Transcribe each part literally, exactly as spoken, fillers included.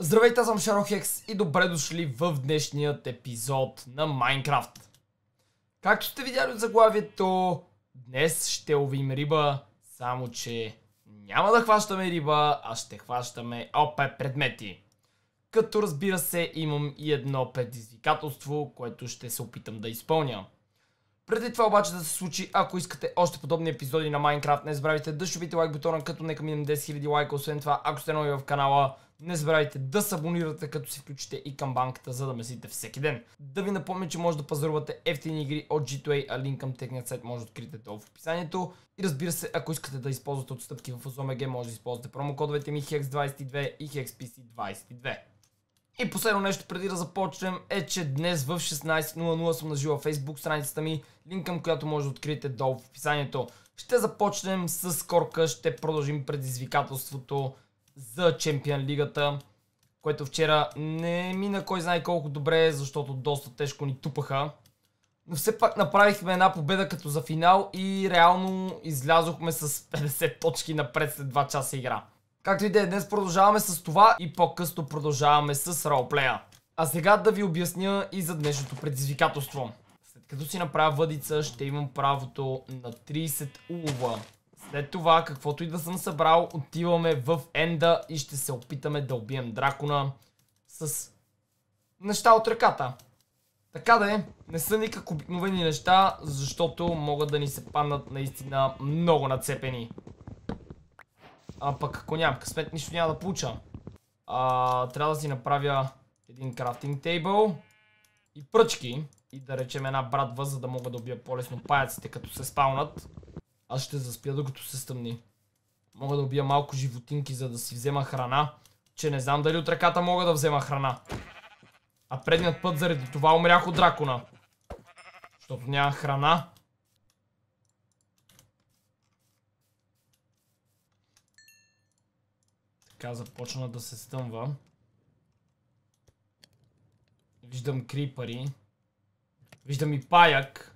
Здравейте, аз съм Шарохекс и добре дошли в днешният епизод на Майнкрафт. Както сте видяли от заглавието, днес ще ловим риба, само че няма да хващаме риба, а ще хващаме ОП предмети. Като разбира се, имам и едно предизвикателство, което ще се опитам да изпълня. Преди това обаче да се случи, ако искате още подобни епизоди на Майнкрафт, не забравяйте да шубите лайк бутона, като нека минем десет хиляди лайка. Освен това, ако сте нови в канала, не забравяйте да се абонирате, като си включите и камбанката, за да месите всеки ден. Да ви напомня, че може да пазарувате ефтини игри от джи ту ей, а линк към техният сайт може да откриете долу в описанието. И разбира се, ако искате да използвате отстъпки в ОзОМГ, може да използвате промокодовете ми хекс двайсет и две и хексписи двайсет и две. И последно нещо преди да започнем е, че днес в шестнайсет нула нула съм нажива Facebook страницата ми, линк към която може да откриете долу в описанието. Ще започнем с корка, ще продължим предизвикателството за Чемпион лигата, което вчера не мина кой знае колко добре, защото доста тежко ни тупаха. Но все пак направихме една победа като за финал и реално излязохме с петдесет точки напред след два часа игра. Както и да е, днес продължаваме с това и по-късно продължаваме с ролплея. А сега да ви обясня и за днешното предизвикателство. След като си направя въдица, ще имам правото на трийсет улова. След това, каквото и да съм събрал, отиваме в енда и ще се опитаме да убием дракона с неща от ръката. Така да е, не са никак обикновени неща, защото могат да ни се паднат наистина много нацепени. А пък ако нямам късмет, нищо няма да получа. А, трябва да си направя един крафтинг тейбъл и пръчки. И да речем една братва, за да мога да убия по-лесно паяците, като се спаунат. Аз ще заспя, докато се стъмни. Мога да убия малко животинки, за да си взема храна. Че не знам дали от ръката мога да взема храна. А предният път заради това умрях от дракона. Защото няма храна. Така започна да се стъмва. Виждам крипари. Виждам и паяк.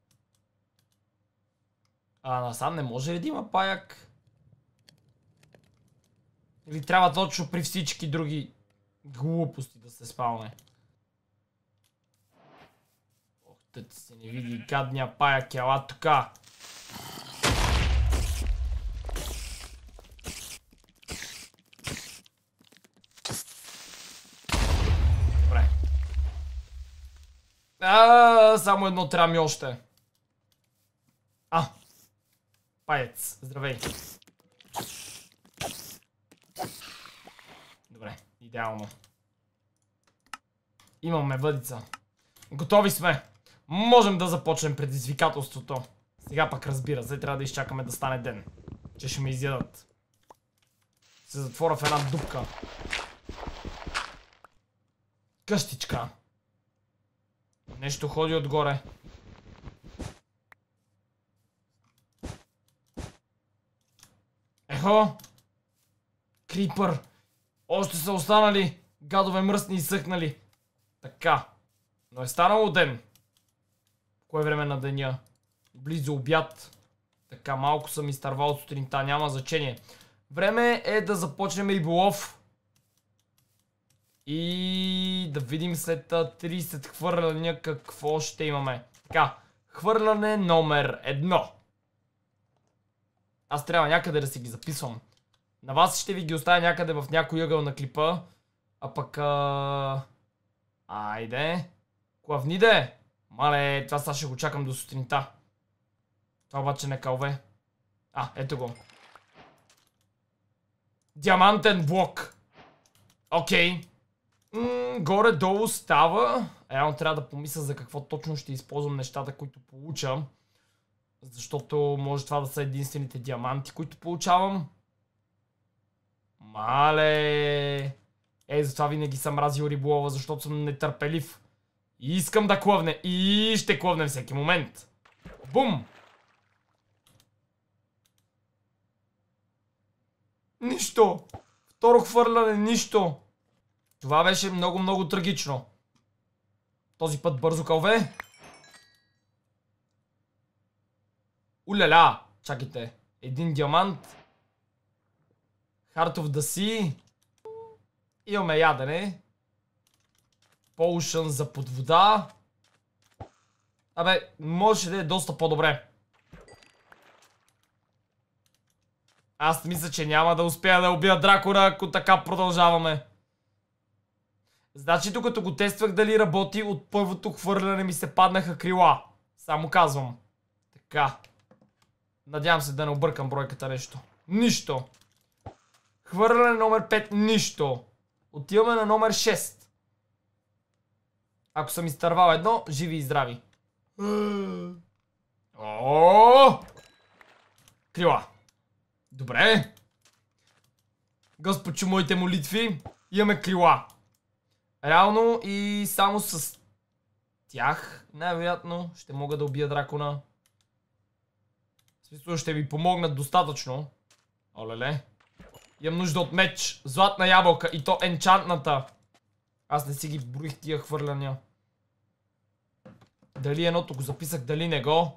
А насам не може ли да има паяк? Или трябва точно при всички други глупости да се спалне? Ох, тъй се не види гадния паяк, ела тука. Добре. А, само едно трябва ми още. А! Паец, здравей. Добре, идеално. Имаме въдица. Готови сме. Можем да започнем предизвикателството. Сега пък разбира се, трябва да изчакаме да стане ден. Че ще ме изядат. Се затворя в една дупка. Къщичка. Нещо ходи отгоре. Ехо! Крипър! Още са останали гадове мръсни и съхнали. Така. Но е станало ден. Кое време на деня? Близо обяд. Така, малко съм изтървал от сутринта, няма значение. Време е да започнем риболов. И да видим след трийсет хвърляния какво ще имаме. Така, хвърляне номер едно. Аз трябва някъде да си ги записвам. На вас ще ви ги оставя някъде в някой ъгъл на клипа. А пък... А... Айде. Клавниде. Мале, това сега ще го чакам до сутринта. Това обаче не калве. А, ето го. Диамантен блок. Окей. М, горе-долу става. Реално трябва да помисля за какво точно ще използвам нещата, които получам. Защото може това да са единствените диаманти, които получавам. Мале! Ей, затова винаги съм мразил риболова, защото съм нетърпелив. И искам да клъвне. И ще клъвне всеки момент. Бум! Нищо! Второ хвърляне, нищо! Това беше много-много трагично. Този път бързо кълве. Уляля! Чакайте. Един диамант. Heart of the Sea. Имаме ядене. Potion за под вода. Абе, можеше да е доста по-добре. Аз мисля, че няма да успея да убия дракона, ако така продължаваме. Значи, докато го тествах дали работи, от първото хвърляне ми се паднаха крила. Само казвам. Така. Надявам се да не объркам бройката нещо. Нищо. Хвърляне номер пет. Нищо. Отиваме на номер шест. Ако съм изтървал едно, живи и здрави. О! Крила. Добре. Господче, моите молитви. Имаме крила. Реално и само с тях, най-вероятно, ще мога да убия дракона. В смисъл, ще ви помогнат достатъчно. Олеле. Имам нужда от меч. Златна ябълка. И то енчантната. Аз не си ги броих тия хвърляния. Дали едното го записах, дали не го.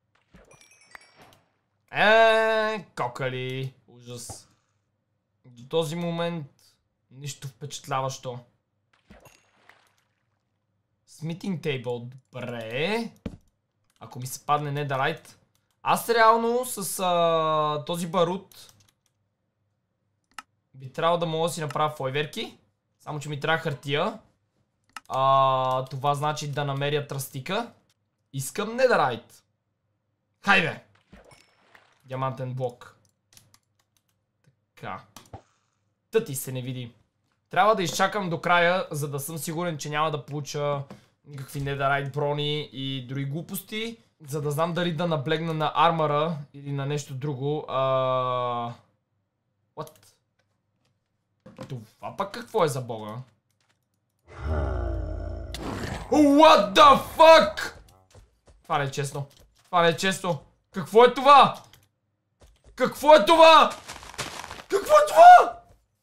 Еее, кокали. Ужас. До този момент нищо впечатляващо. Смитинг тейбъл. Добре. Ако ми се падне Netherite. Аз реално с а, този барут би трябвало да мога да си направя фойверки. Само че ми трябва хартия. А, това значи да намеря тръстика. Искам Netherite. Хайде! Диамантен блок. Така. Тъти се не види. Трябва да изчакам до края, за да съм сигурен, че няма да получа никакви Netherite брони и други глупости. За да знам дали да наблегна на армора или на нещо друго. А... What? Това пък какво е за бога? What the fuck? Това не е честно. Това не е честно. Какво е това? Какво е това? Какво е това?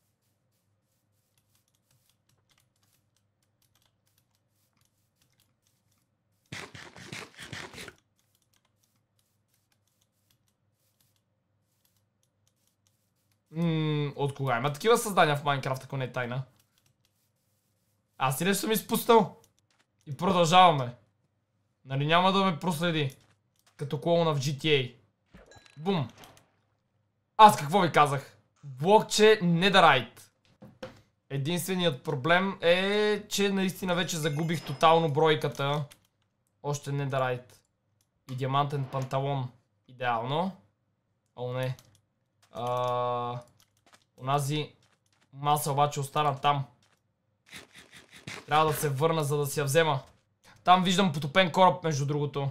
Ммм, от кога има такива създания в Майнкрафт, ако не е тайна? Аз и нещо съм изпуснал. И продължаваме. Нали няма да ме проследи. Като клоуна в джи ти ей. Бум. Аз какво ви казах? Блокче Netherite. Единственият проблем е, че наистина вече загубих тотално бройката. Още Netherite. И диамантен панталон. Идеално. О, не. А... Онази маса обаче остана там. Трябва да се върна, за да си я взема. Там виждам потопен кораб, между другото.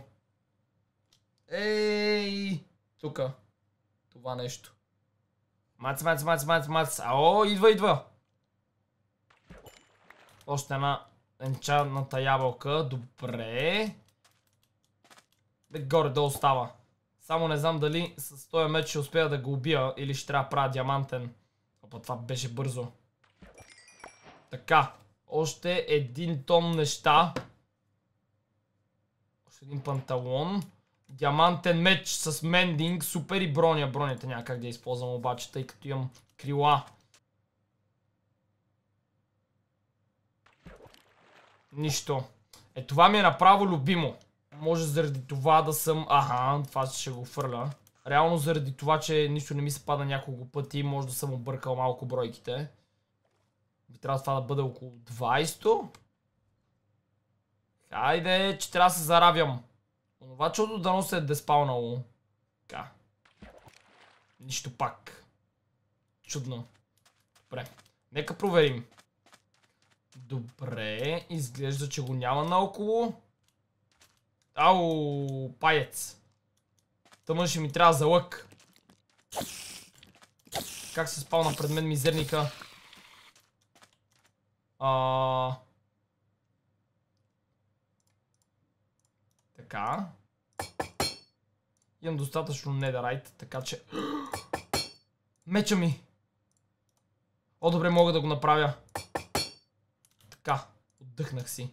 Ей! Тука. Това нещо. Мац, мац, мац, мац, мац. Ао, идва, идва. Още една енчантната ябълка. Добре. Бе, горе-долу става. Само не знам дали с този меч ще успея да го убия или ще трябва да правя диамантен. Опа, това беше бързо. Така. Още един тон неща. Още един панталон. Диамантен меч с мендинг. Супер и броня. Бронята няма как да я използвам обаче, тъй като имам крила. Нищо. Е, това ми е направо любимо. Може заради това да съм... Аха, това ще го фърля. Реално заради това, че нищо не ми се пада няколко пъти, може да съм объркал малко бройките. Би трябвало това да бъде около двайсет. Хайде, че трябва да се заравям. Онова чудо дано се е деспаунало. Така. Нищо пак. Чудно. Добре. Нека проверим. Добре. Изглежда, че го няма наоколо. Ау, паец. Тъмън ще ми трябва за лък. Как се спална пред мен мизерника? А... Така. Имам достатъчно Netherite, така че... Меча ми! О, добре, мога да го направя. Така, отдъхнах си.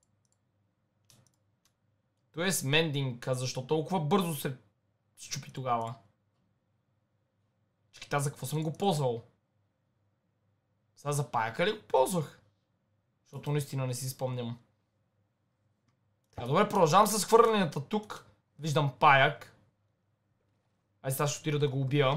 То е с мендинг, а защо толкова бързо се счупи тогава? Чекай, за какво съм го ползвал? Сега за паяка ли го ползвах? Защото наистина не си спомням. Така, добре, продължавам с хвърлянията тук. Виждам паяк. Ай, сега ще отида да го убия.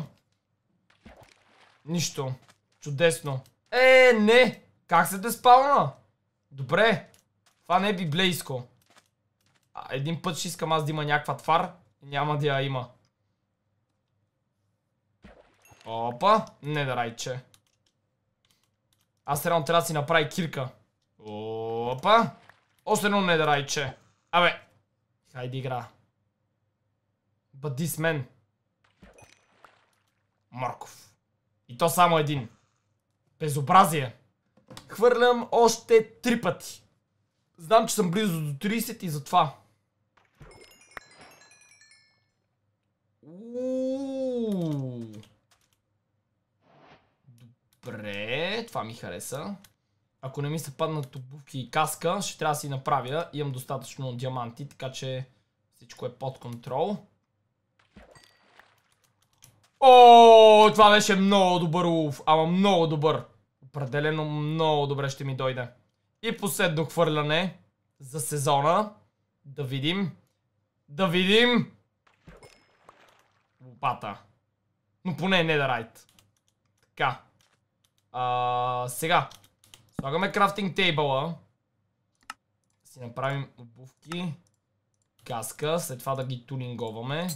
Нищо. Чудесно. Е, не! Как се деспауна? Добре. Това не е библейско. А, един път ще искам аз да има някаква твар. И няма да я има. Опа. Не да райче. Аз реално трябва да си направи кирка. Опа. Още едно не да райче. Абе. Хайде игра. But this man. Марков. И то само един. Безобразие. Хвърлям още три пъти. Знам, че съм близо до трийсет и затова. Ууу. Добре, това ми хареса. Ако не ми се паднат обувки и каска, ще трябва да си направя. Имам достатъчно диаманти, така че всичко е под контрол. О, това беше много добър улов, ама много добър. Определено много добре ще ми дойде. И последно хвърляне за сезона. Да видим. Да видим. Лопата. Но поне не да райт. Така. А, сега. Слагаме крафтинг тейбъла. Си направим обувки. Каска. След това да ги тунинговаме.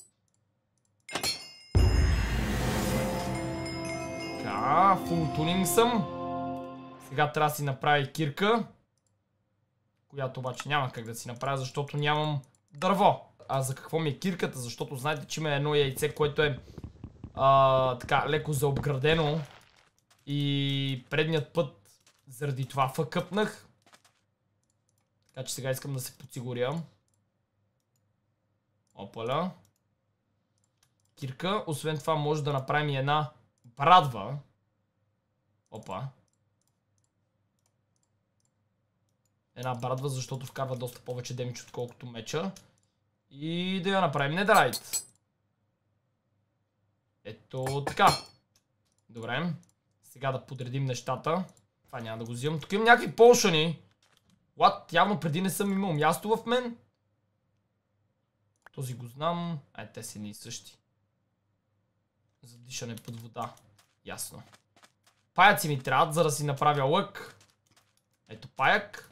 Така. Фул тунинг съм. Сега трябва да си направя кирка. Която обаче няма как да си направя, защото нямам дърво. А за какво ми е кирката? Защото знаете, че има едно яйце, което е а, така леко заобградено. И предният път заради това фъкъпнах. Така че сега искам да се подсигуря. Опаля. Кирка. Освен това може да направим и една брадва. Опа. Една брадва, защото вкарва доста повече демидж, отколкото меча. И да я направим недерайт. Ето така. Добре. Сега да подредим нещата. Това няма да го взимам. Тук имам някакви полшани. What? Явно преди не съм имал място в мен. Този го знам. Ай, те са ни същи. За дишане под вода. Ясно. Паяци ми трябват, за да си направя лък. Ето паяк.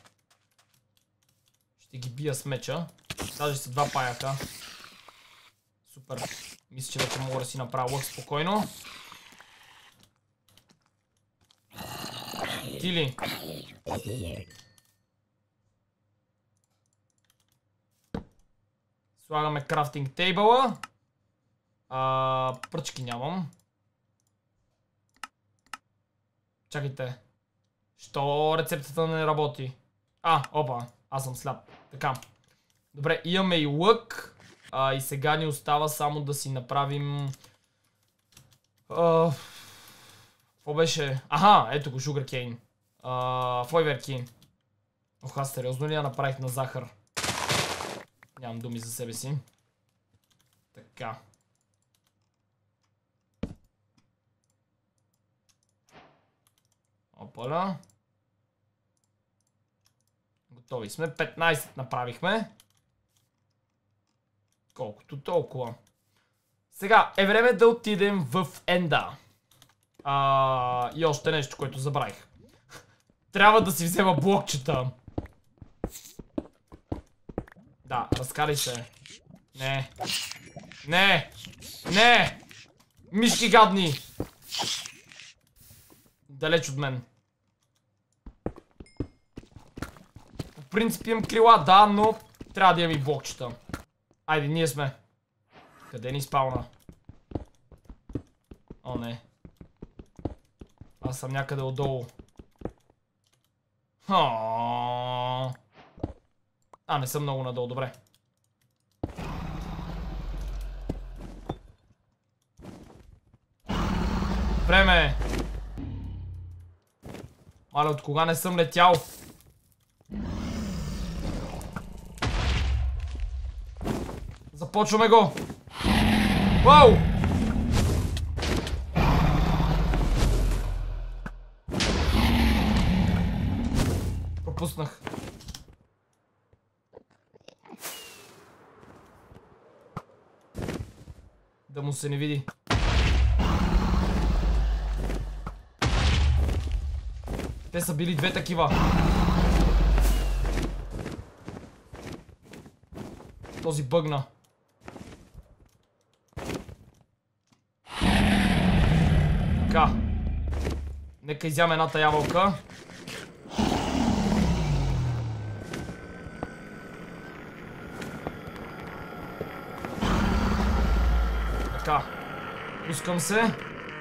Ще ги бия с меча. Даже са два паяка. Супер. Мисля, че вече мога да си направя лък спокойно. Тили. Слагаме крафтинг тейбъла. А, пръчки нямам. Чакайте. Що рецептата не работи? А, опа. Аз съм сляп. Така. Добре, имаме и лък. А, и сега ни остава само да си направим... А, какво беше? Аха, ето го, Sugarcane. Фойверки. Ох, аз сериозно ли я направих на захар? Нямам думи за себе си. Така. Опаля. Готови сме. петнайсет направихме. Колкото толкова. Сега е време да отидем в Енда. А, и още нещо, което забравих. Трябва да си взема блокчета. Да, разкарай се. Не. Не. Не. Мишки гадни. Далеч от мен. По принцип имам крила, да, но трябва да имам и блокчета. Айде, ние сме. Къде ни спауна? О, не. Аз съм някъде отдолу. А, не съм много надолу, добре. Време! Мале, от кога не съм летял? Започваме го! Вау! пропуснах. Да му се не види. Те са били две такива. Този бъгна. Така. Нека изям едната ябълка. Така. Пускам се.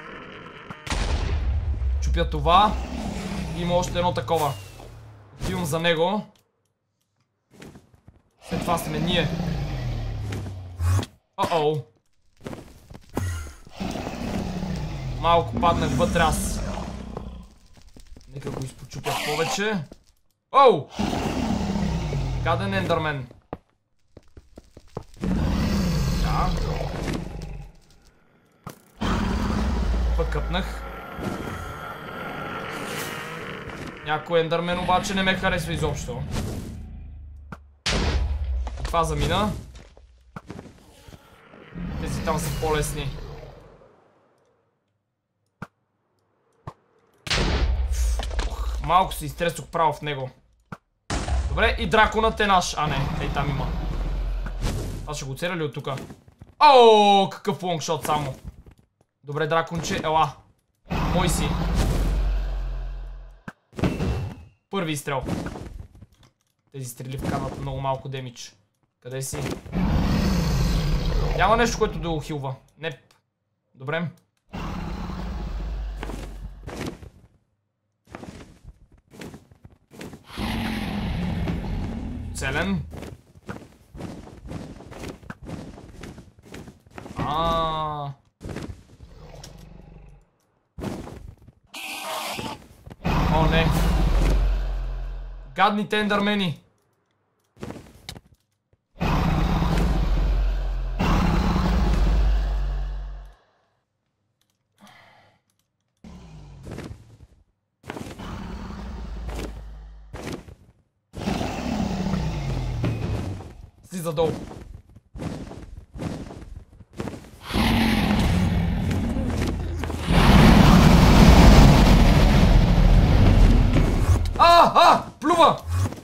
Чупя това. Има още едно такова. Отивам за него. След това сме ние. О-оу. Малко паднах вътре аз. Нека го изпочупя повече. Оу! Гаден ендърмен. Да. Пък къпнах. Някой ендърмен обаче не ме харесва изобщо. Това замина. Тези там са по-лесни. Малко се изтресох право в него. Добре, и драконът е наш. А не, ей там има. Аз ще го целя ли от тука? Ооо, какъв лонгшот само. Добре, драконче, ела. Мой си. Първи изстрел. Тези стрели вкарват много малко демидж. Къде си? Няма нещо, което да го хилва. Не. Добре. Целен. А. О, не. Гадните ендърмени. Слиза долу. А, а, плюва!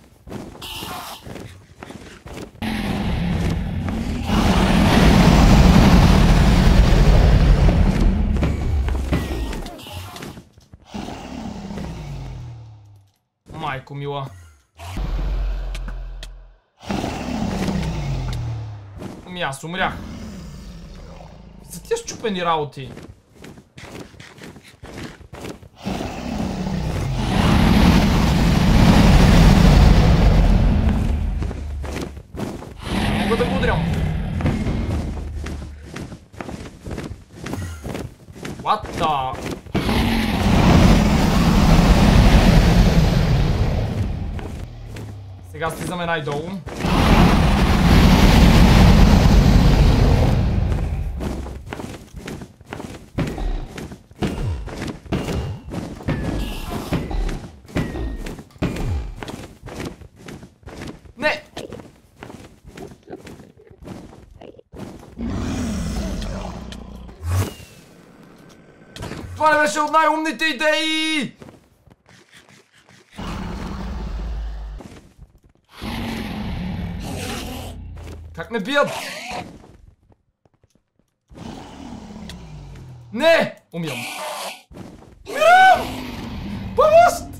Майко мила. Ами аз умрях. За тия счупени работи. Мога да го удрям. What the... Сега слизаме най-долу. Не! Това не беше от най-умните идеи! Как ме бият? Не! Умирам. Умирам! Помощ!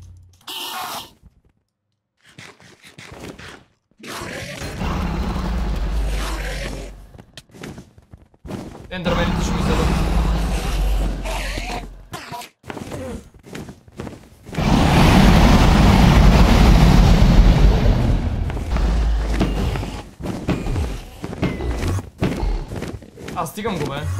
Ендърмените ще ми зададат. Аз стигам го, бе.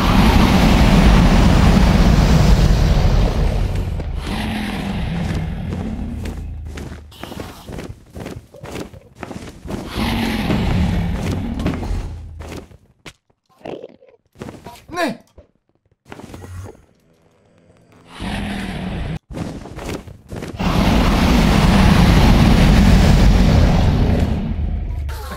Не!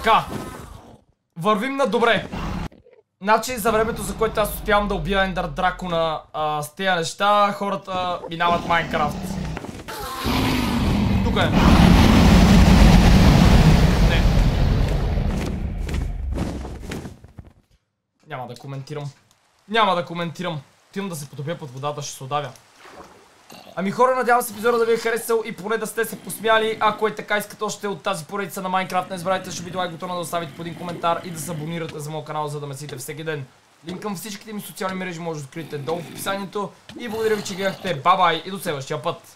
Така. Вървим на добре. Значи за времето, за което аз успявам да убия Ендър Дракона а, с тези неща, хората минават Майнкрафт. Тук е. Не. Няма да коментирам. Няма да коментирам. Отивам да се потопя под водата, ще се удавя. Ами хора, надявам се епизода да ви е харесал и поне да сте се посмяли. Ако е така, искате още от тази поредица на Майнкрафт, не забравяйте, ще видео лайк бутона да оставите по един коментар и да се абонирате за моят канал, за да ме следите всеки ден. Линк към всичките ми социални мрежи може да откриете долу в описанието. И благодаря ви, че гледахте. Бай-бай и до следващия път!